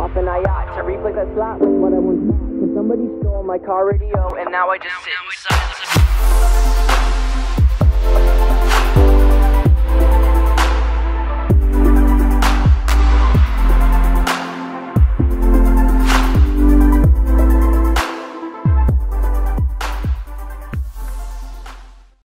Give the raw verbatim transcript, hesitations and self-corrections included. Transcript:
hop in a yacht to replace that slot with what I once bought. Cause somebody stole my car radio and now I just sit inside the